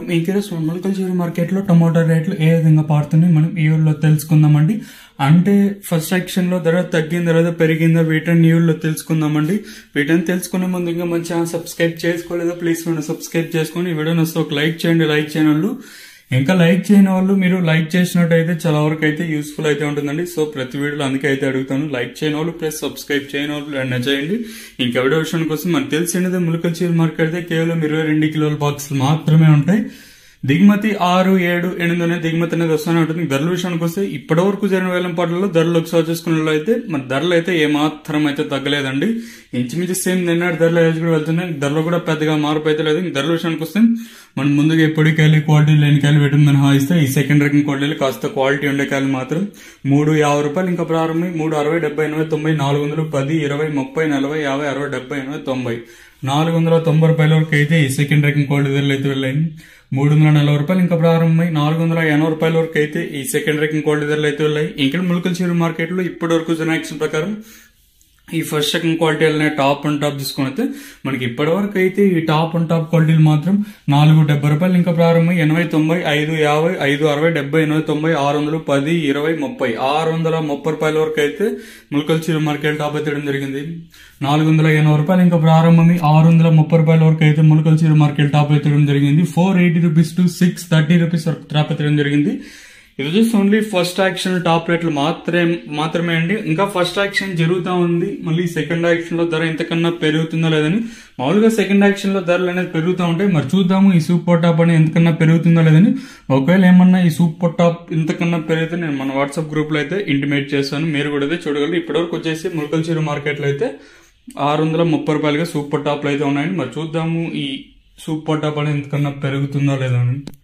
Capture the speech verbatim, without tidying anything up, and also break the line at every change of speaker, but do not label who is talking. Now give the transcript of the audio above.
In case Molakalchuru మార్కెట్లో tomato రేట్లు ఏ విధంగా పారుతున్నాయి మనం ఈ వీడియోలో తెలుసుకుందామండి. అంటే ఫస్ట్ సెక్షన్ లో ధర తగ్గిన తర్వాత పెరిగిందా వీటన్ని ఈ వీడియోలో తెలుసుకుందామండి. వీటన్ని తెలుసుకునే ముందు ఇంకా మన ఛానల్ సబ్స్క్రైబ్ చేసుకోలేదా ప్లీజ్ మనం సబ్స్క్రైబ్ చేసుకుని ఈ వీడియోని వస్తే ఒక లైక్ చేయండి. లైక్ చేయని వాళ్ళు ఇంకా లైక్ చేయని వాళ్ళు మీరు లైక్ చేసినట్టయితే చాలా వరకు అయితే యూస్ఫుల్ అయితే ఉంటుందండి. సో ప్రతి వీడియోలో అందుకే అయితే అడుగుతాను, లైక్ చేయని వాళ్ళు ప్లస్ సబ్స్క్రైబ్ చేయని వాళ్ళు వెంటనే చేయండి. ఇంకా వీడియో విషయం కోసం మనకు తెలిసినది మొలకల్చూరు మార్కెట్ అయితే కేవలం ఇరవై రెండు కిలోల బాక్సులు మాత్రమే ఉంటాయి. దిగుమతి ఆరు ఏడు ఎనిమిది అనేది దిగుమతి అనేది వస్తూనే ఉంటుంది. ధరల విషయానికి వస్తే ఇప్పటి వరకు జరిగిన వేలం పాటల్లో ధరలు ఒకసారి చూసుకున్న అయితే మన ధరలు అయితే ఏమాత్రం అయితే తగ్గలేదండి. ఇంచుమించు సేమ్ నిన్నటి ధరలు కూడా వెళ్తున్నాయి. ధరలు కూడా పెద్దగా మార్పు అయితే లేదు. ధరల విషయానికి వస్తే మనం ముందుగా ఎప్పటికెళ్ళి క్వాలిటీ లేని కాయలు పెట్టింది మినహాయిస్తే ఈ సెకండ్ రకం క్వాలిటీలు కాస్త క్వాలిటీ ఉండే కాయలు మాత్రం మూడు యాభై రూపాయలు ఇంకా ప్రారంభమై మూడు అరవై డెబ్బై ఎనభై తొంభై నాలుగు వందలు పది ఇరవై ముప్పై నలభై యాభై అరవై డెబ్బై ఎనభై తొంభై నాలుగు వందల తొంభై రూపాయల వరకు అయితే ఈ సెకండ్ రకం క్వాలిటీ ధరలు అయితే వెళ్ళాయి. మూడు వందల నలభై రూపాయలు ఇంకా ప్రారంభమై నాలుగు వందల ఎనభై రూపాయల వరకు అయితే ఈ సెకండ్ రకం క్వాలిటీ ధరలు అయితే వెళ్ళాయి. ఇంకా మొలకల్చూరు మార్కెట్ లో ఇప్పటి వరకు జనాక్షన్ ప్రకారం ఈ ఫస్ట్ సెకండ్ క్వాలిటీ అనే టాప్ అండ్ టాప్ తీసుకుని అయితే మనకి ఇప్పటి వరకు అయితే ఈ టాప్ అండ్ టాప్ క్వాలిటీలు మాత్రం నాలుగు డెబ్బై రూపాయలు ఇంకా ప్రారంభమై ఎనభై తొంభై ఐదు యాభై ఐదు అరవై డెబ్బై ఎనభై తొంభై ఆరు వందలు పది ఇరవై ముప్పై ఆరు వందల ముప్పై రూపాయల వరకు అయితే మొలకల్చూరు మార్కెట్ టాప్ అయితే జరిగింది. నాలుగు వందల ఎనభై రూపాయలు ఇంకా ప్రారంభమై ఆరు వందల ముప్పై రూపాయల వరకు అయితే మొలకల్చూరు మార్కెట్ టాప్ అయితే జరిగింది. Four eighty rupees to six thirty rupees వరకు టాప్ అయితే జరిగింది. ఇది వచ్చేసి ఓన్లీ ఫస్ట్ యాక్షన్ టాప్ రేట్లు మాత్రమే మాత్రమే అండి. ఇంకా ఫస్ట్ యాక్షన్ జరుగుతూ ఉంది. మళ్ళీ సెకండ్ యాక్షన్ లో ధర ఇంతకన్నా పెరుగుతుందా లేదని మామూలుగా సెకండ్ యాక్షన్ లో ధరలు అనేది పెరుగుతూ ఉంటాయి. మరి చూద్దాము ఈ సూపర్ టాప్ అనేది ఎంతకన్నా పెరుగుతుందా లేదని. ఒకవేళ ఏమన్నా ఈ సూపర్ టాప్ ఇంతకన్నా పెరిగితే నేను మన వాట్సాప్ గ్రూప్ లో అయితే ఇంటిమేట్ చేస్తాను, మీరు కూడా అయితే చూడగలరు. ఇప్పటివరకు వచ్చేసి మొలకల్చూరు మార్కెట్ లో అయితే ఆరు వందల ముప్పై రూపాయలుగా సూపర్ టాప్లు అయితే ఉన్నాయండి. మరి చూద్దాము ఈ సూపర్ టాప్ అనేది ఎంతకన్నా పెరుగుతుందా లేదా అని.